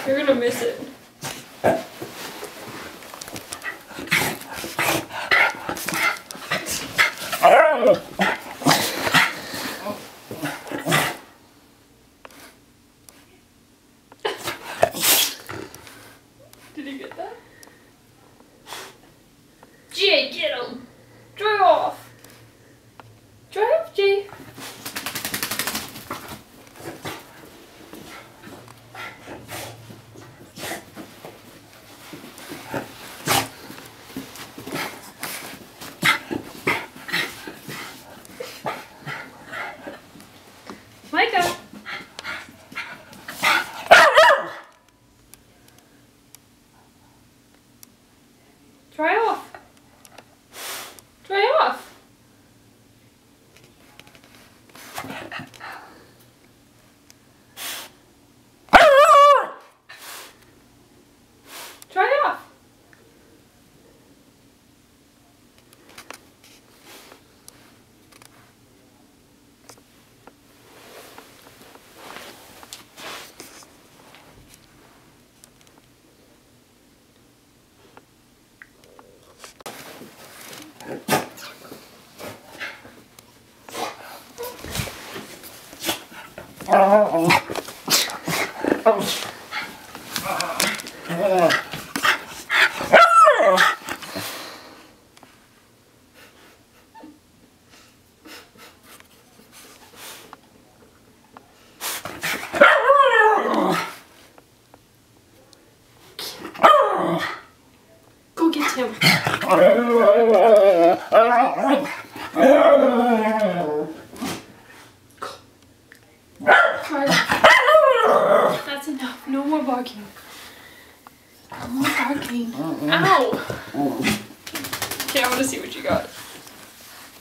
You're gonna miss it. Did you get that? Jay, get him! Dry off! Dry off, Jay! Micah! Dry off! Dry off! Dry off! Go get him. That's enough. No more barking. No more barking. Ow! Okay, I want to see what you got.